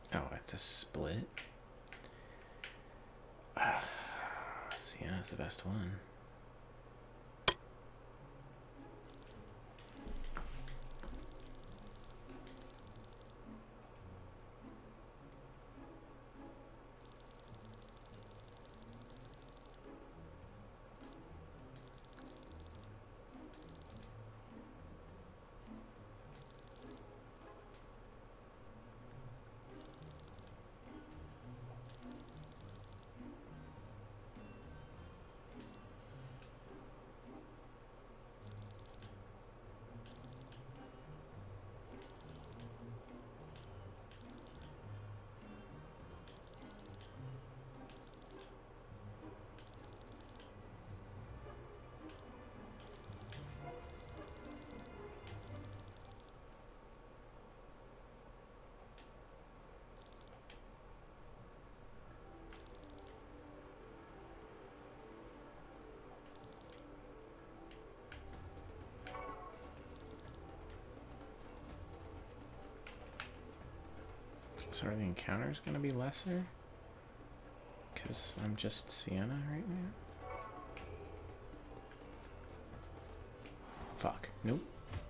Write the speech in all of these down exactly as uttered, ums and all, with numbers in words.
Oh, I have to split? Ah, Sienna's the best one. So are the encounters gonna be lesser? Because I'm just Sienna right now? Fuck. Nope.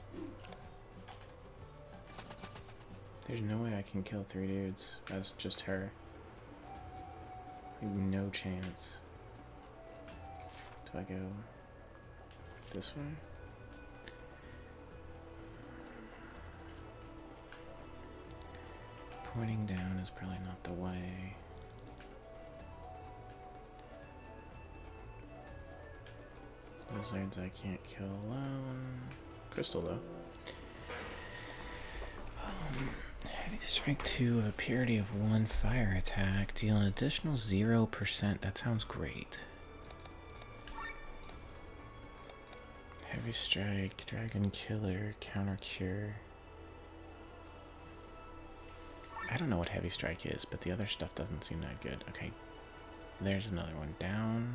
There's no way I can kill three dudes as just her. Like, no chance. Do I go this way? Pointing down is probably not the way. Lizards I can't kill alone. Crystal though. Um, heavy strike two of a purity of one fire attack. Deal an additional zero percent. That sounds great. Heavy strike, dragon killer, counter cure. I don't know what heavy strike is, but the other stuff doesn't seem that good. Okay, there's another one down.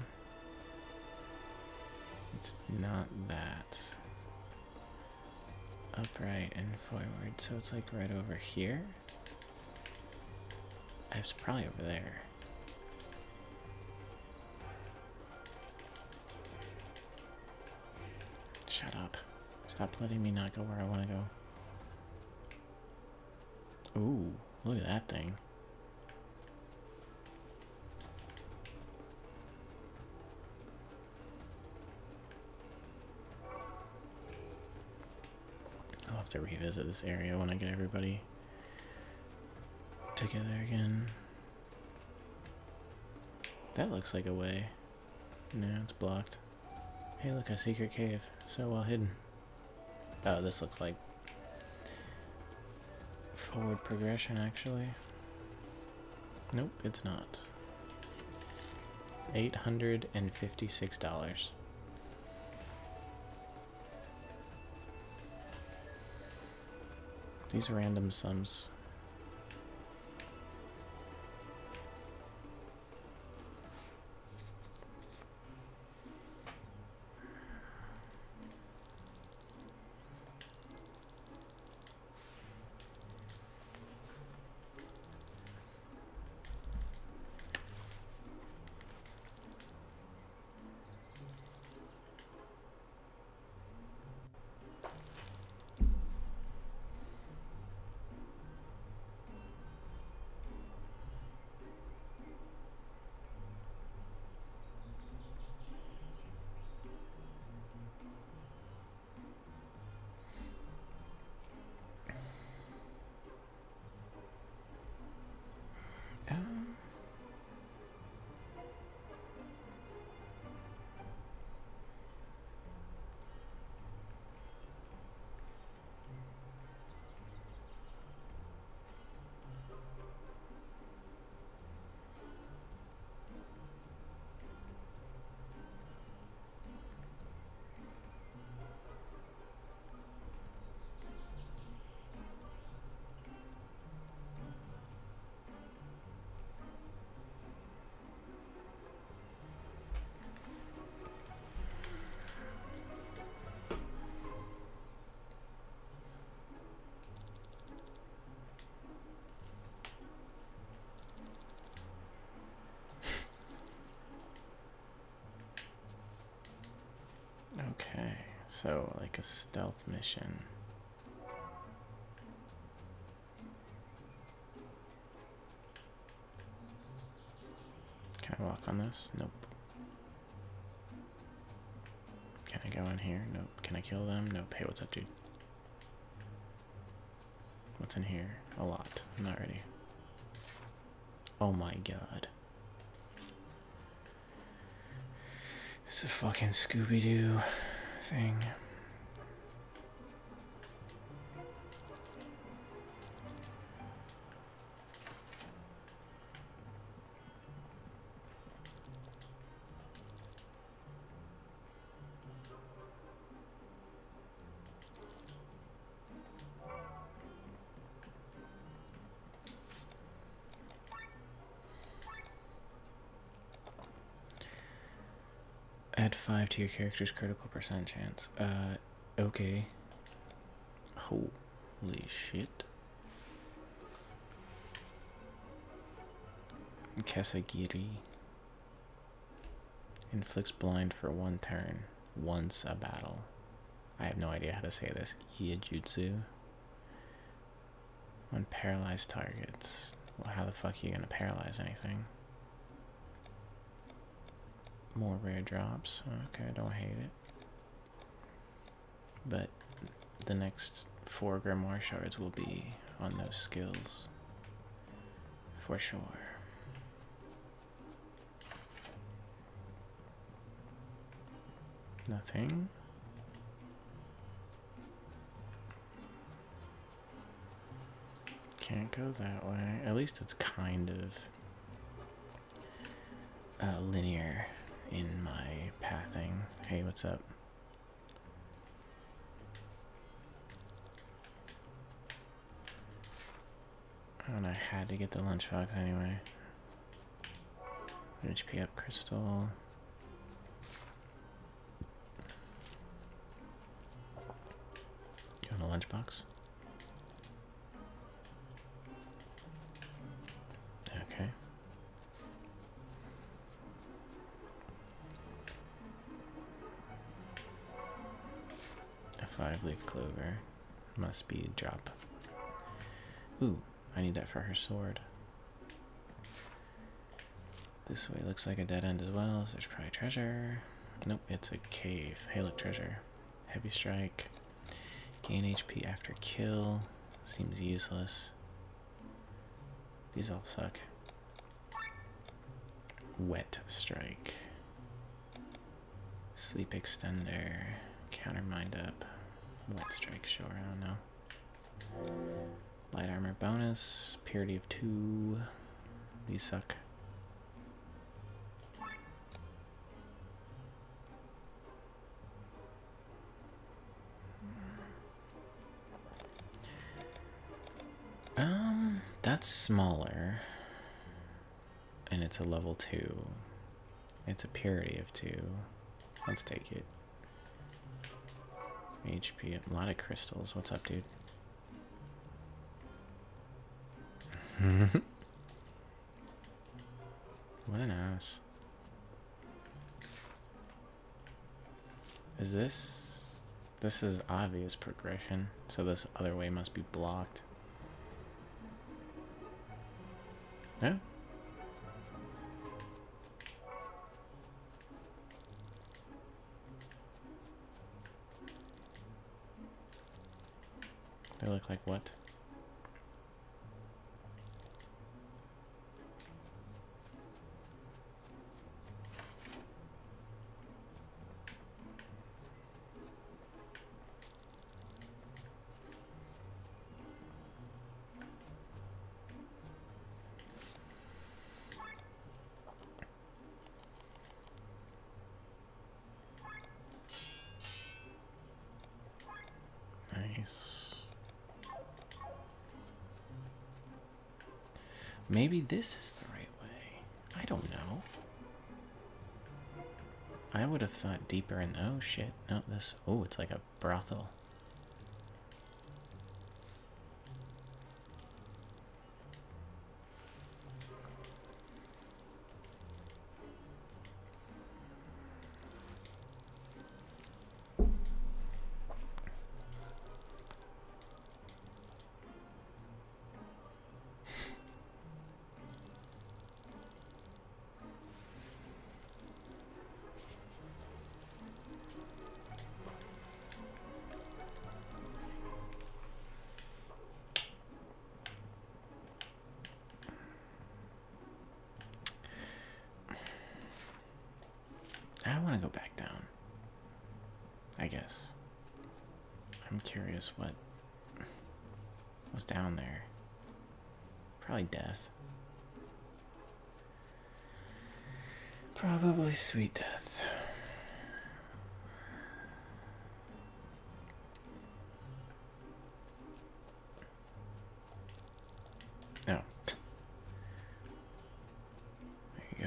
It's not that. Upright and forward, so it's like right over here. It's probably over there. Shut up. Stop letting me not go where I want to go. Ooh, look at that thing. I'll have to revisit this area when I get everybody together again. That looks like a way. No, it's blocked. Hey, look, a secret cave. So well hidden. Oh, this looks like forward progression, actually. Nope, it's not. eight hundred fifty-six dollars. These random sums. So, like a stealth mission. Can I walk on this? Nope. Can I go in here? Nope. Can I kill them? Nope. Hey, what's up, dude? What's in here? A lot. I'm not ready. Oh my god. It's a fucking Scooby-Doo thing. Add five to your character's critical percent chance. Uh, okay. Holy shit. Kesagiri. Inflicts blind for one turn. Once a battle. I have no idea how to say this. Iajutsu. On paralyzed targets. Well, how the fuck are you gonna paralyze anything? More rare drops. Okay, I don't hate it. But the next four grimoire shards will be on those skills. For sure. Nothing. Can't go that way. At least it's kind of uh, linear in my pathing. Hey, what's up? Oh, and I had to get the lunchbox anyway. H P up crystal. You want a lunchbox? Okay. A five-leaf clover. Must be a drop. Ooh, I need that for her sword. This way looks like a dead end as well, so there's probably treasure. Nope, it's a cave. Hey, look, treasure. Heavy strike. Gain H P after kill. Seems useless. These all suck. Wet strike. Sleep extender. Counter mind up. Wet strike, sure, I don't know. Light armor bonus. Purity of two. These suck. Um, that's smaller. And it's a level two. It's a purity of two. Let's take it. H P, a lot of crystals. What's up, dude? What an ass. Is this... This is obvious progression, so this other way must be blocked. No? They look like what? Nice. Maybe this is the right way. I don't know. I would have thought deeper in... Oh, shit. No, this... Oh, it's like a brothel. guess. I'm curious what was down there. Probably death. Probably sweet death. Oh. There you go.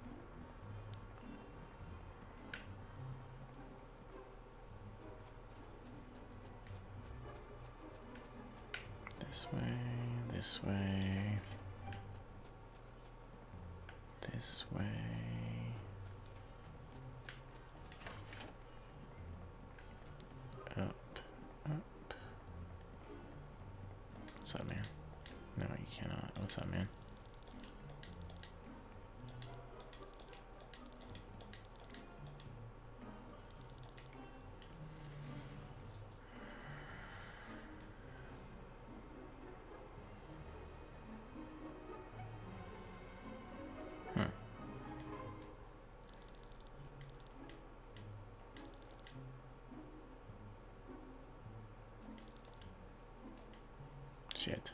This way, this way, this way. Up, up. What's up, man? No, you cannot. What's up, man? Hmm. Shit.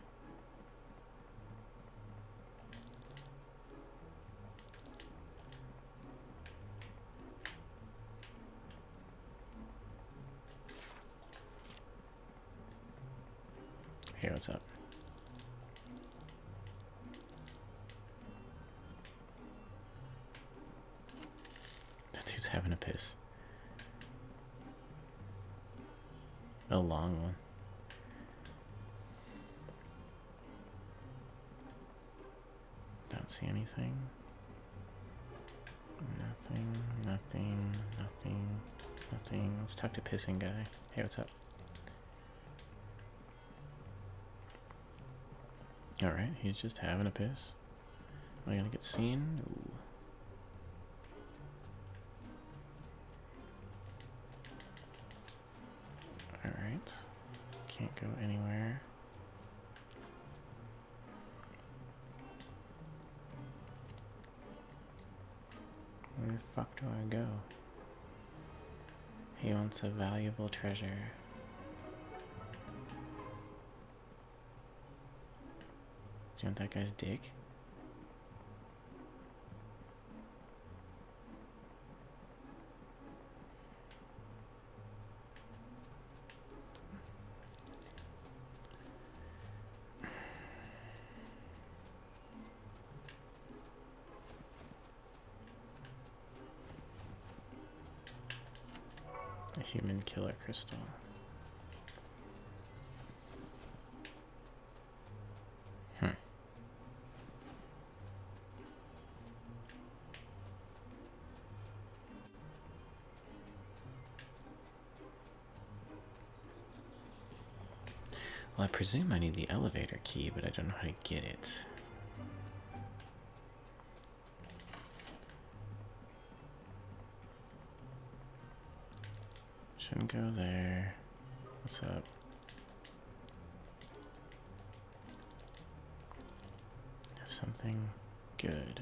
Hey, what's up? That dude's having a piss. A long one. Don't see anything. Nothing, nothing, nothing, nothing. Let's talk to pissing guy. Hey, what's up? Alright, he's just having a piss. Am I gonna get seen? Ooh. Alright. Can't go anywhere. Where the fuck do I go? He wants a valuable treasure. Do you want that guy's dick? A human killer crystal. Hmm. Well, I presume I need the elevator key, but I don't know how to get it. Shouldn't go there. What's up? Have something good.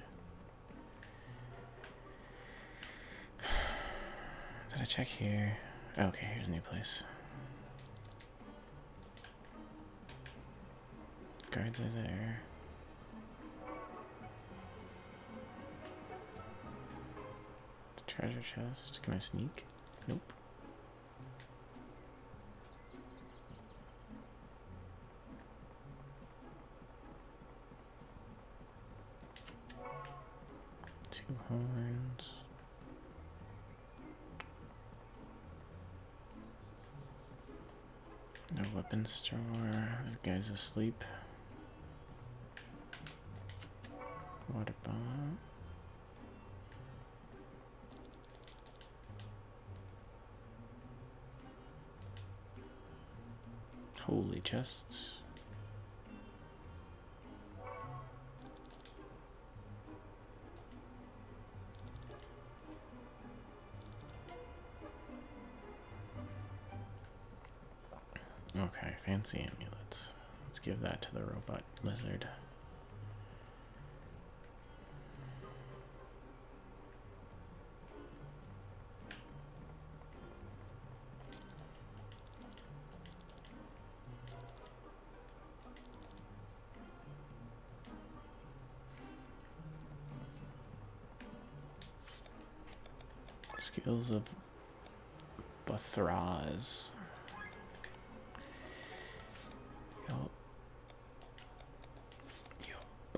Did I check here? Okay, here's a new place. Guards are there. The treasure chest. Can I sneak? Nope. Two horns. No weapons store. That guy's asleep. Water bomb. Holy chests. Okay, fancy amulets. Let's give that to the robot lizard. Skills of Bathraz. Yup. Yup.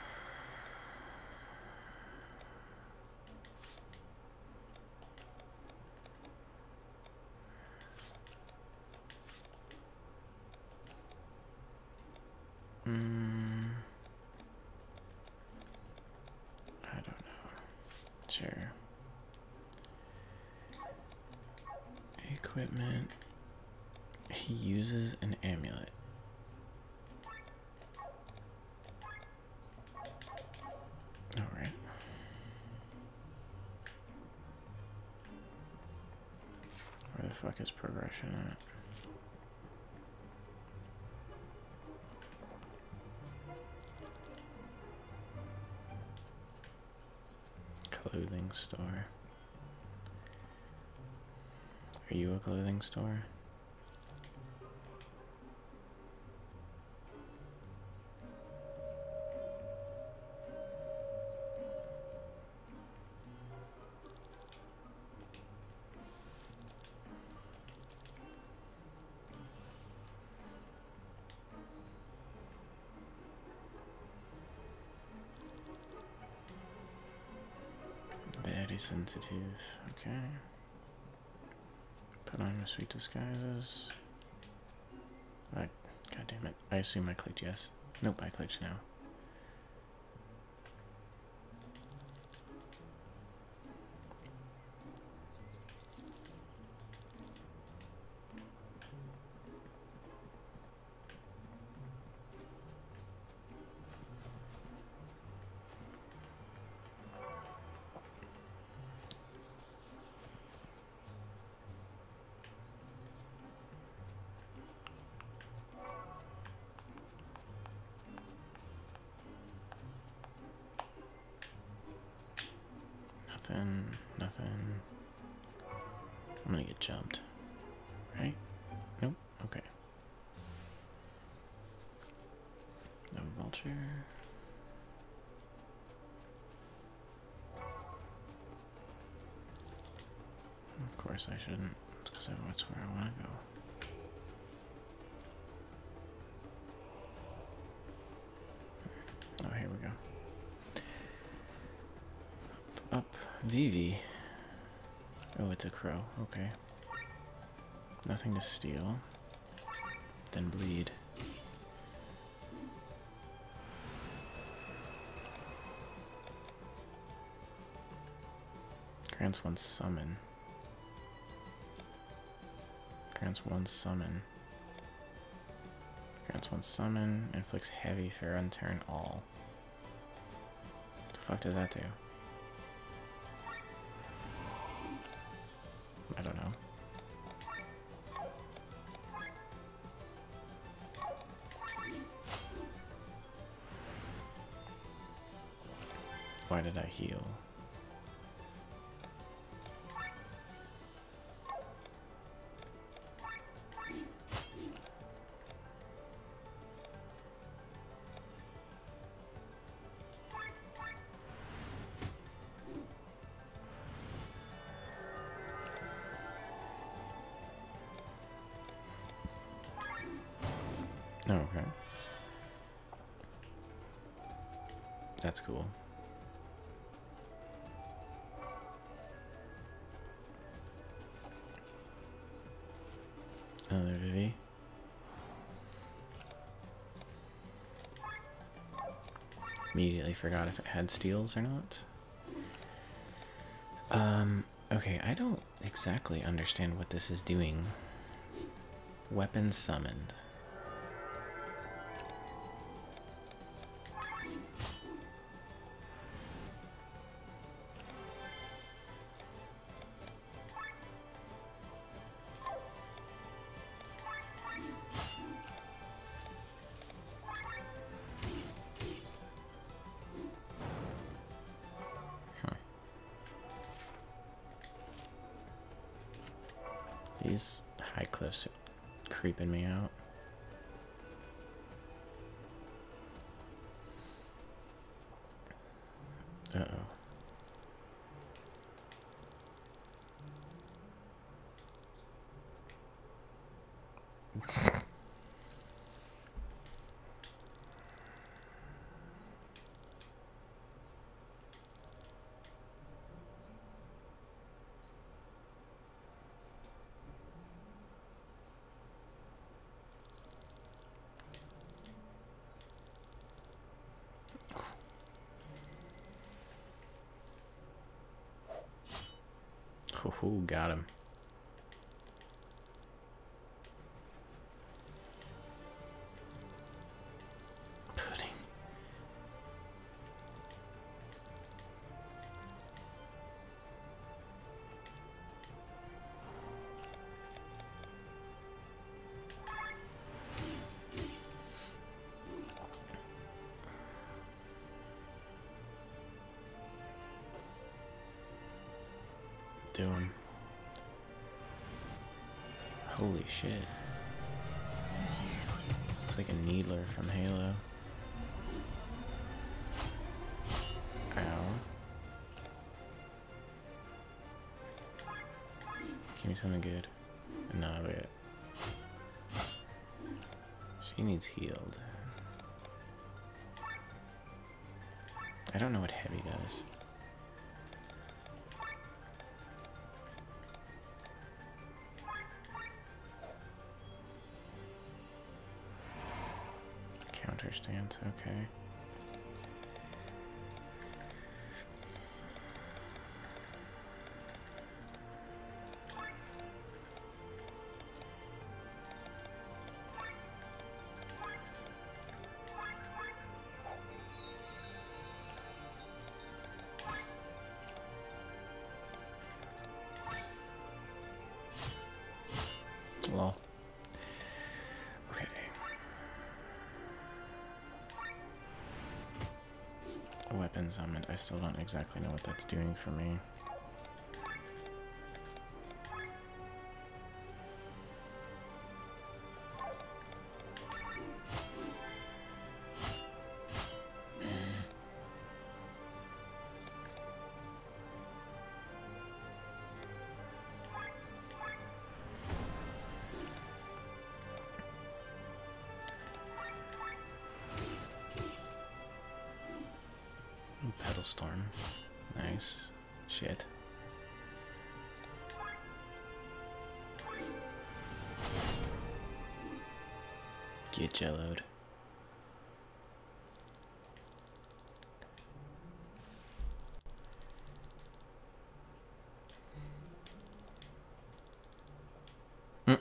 Mm. I don't know. Sure. Equipment. He uses an amulet. Alright. Where the fuck is progression at? Clothing store. Are you a clothing store? Very sensitive. Okay. Put on your sweet disguises. I, God damn it. I assume I clicked yes. Nope, I clicked no. Nothing, nothing. I'm gonna get jumped. Right? Nope, okay. No vulture. Of course I shouldn't, because that's where I want to go. Oh, here we go. Up, up. Vivi. Oh, it's a crow. Okay. Nothing to steal. Then bleed. Grants one summon. Grants one summon. Grants one summon. Inflicts heavy for unturn all. What the fuck does that do? I don't know. Why did I heal? Oh, okay. That's cool. Another Vivi. Immediately forgot if it had steals or not. Um, okay, I don't exactly understand what this is doing. Weapon summoned. These high cliffs are creeping me out. Uh-oh. Ooh, got him. Pudding. Do him. Holy shit. It's like a needler from Halo. Ow. Give me something good. No, wait. She needs healed. I don't know what heavy does. Counter stance, okay. Lol. Okay. Weapon summon. I still don't exactly know what that's doing for me. Pedal storm. Nice. Shit. Get jelloed. Mm.